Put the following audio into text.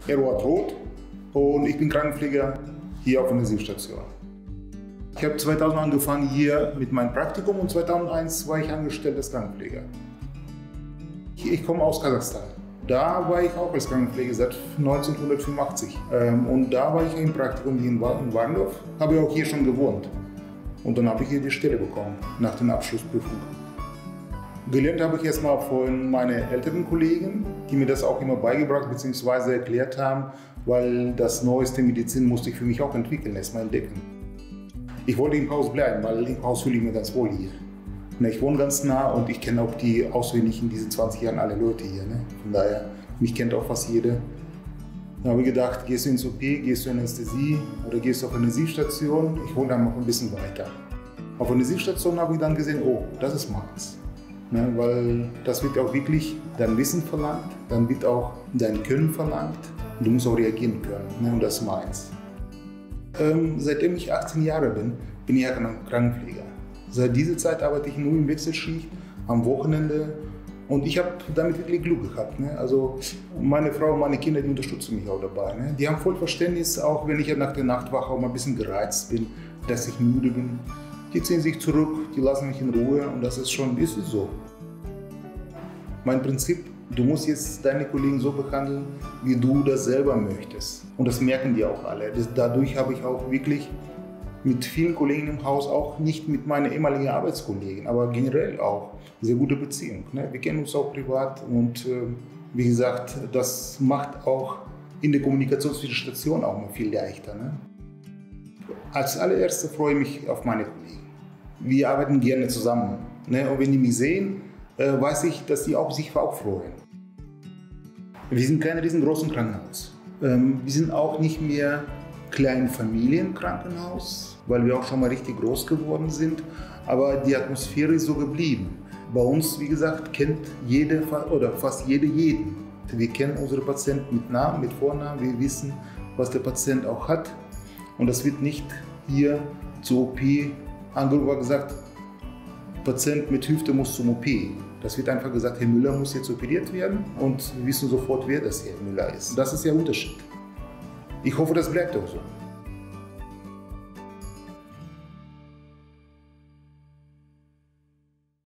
Eduard Roth und ich bin Krankenpfleger hier auf der Intensivstation. Ich habe 2000 angefangen hier mit meinem Praktikum und 2001 war ich angestellt als Krankenpfleger. Ich komme aus Kasachstan. Da war ich auch als Krankenpfleger seit 1985 und da war ich im Praktikum hier in Warndorf, habe ich auch hier schon gewohnt und dann habe ich hier die Stelle bekommen nach der Abschlussprüfung. Gelernt habe ich erstmal von meinen älteren Kollegen, die mir das auch immer beigebracht bzw. erklärt haben, weil das neueste Medizin musste ich für mich auch entwickeln, erstmal entdecken. Ich wollte im Haus bleiben, weil im Haus fühle ich mich ganz wohl hier. Ich wohne ganz nah und ich kenne auch die auswendig in diesen 20 Jahren alle Leute hier. Von daher, mich kennt auch fast jeder. Da habe ich gedacht, gehst du ins OP, gehst du in Anästhesie oder gehst du auf eine Intensivstation? Ich wohne dann noch ein bisschen weiter. Auf der Intensivstation habe ich dann gesehen, oh, das ist meins. Weil das wird auch wirklich dein Wissen verlangt, dann wird auch dein Können verlangt und du musst auch reagieren können. Und das ist meins. Seitdem ich 18 Jahre bin, bin ich ja Krankenpfleger. Seit dieser Zeit arbeite ich nur im Wechselschicht, am Wochenende und ich habe damit wirklich Glück gehabt. Also meine Frau und meine Kinder, die unterstützen mich auch dabei. Die haben voll Verständnis, auch wenn ich nach der Nachtwache auch mal ein bisschen gereizt bin, dass ich müde bin. Die ziehen sich zurück, die lassen mich in Ruhe und das ist so. Mein Prinzip, du musst jetzt deine Kollegen so behandeln, wie du das selber möchtest. Und das merken die auch alle. Dadurch habe ich auch wirklich mit vielen Kollegen im Haus, auch nicht mit meinen ehemaligen Arbeitskollegen, aber generell auch sehr gute Beziehung. Wir kennen uns auch privat und wie gesagt, das macht auch in der Kommunikation zwischen Stationen auch mal viel leichter. Als allererstes freue ich mich auf meine Kollegen. Wir arbeiten gerne zusammen. Und wenn die mich sehen, weiß ich, dass die sich auch freuen. Wir sind kein riesengroßes Krankenhaus. Wir sind auch nicht mehr kleines Familienkrankenhaus, weil wir auch schon mal richtig groß geworden sind. Aber die Atmosphäre ist so geblieben. Bei uns, wie gesagt, kennt jeder oder fast jeder jeden. Wir kennen unsere Patienten mit Namen, mit Vornamen. Wir wissen, was der Patient auch hat. Und das wird nicht hier zur OP angerufen und gesagt, Patient mit Hüfte muss zum OP. Das wird einfach gesagt, Herr Müller muss jetzt operiert werden und wir wissen sofort, wer das Herr Müller ist. Das ist der Unterschied. Ich hoffe, das bleibt auch so.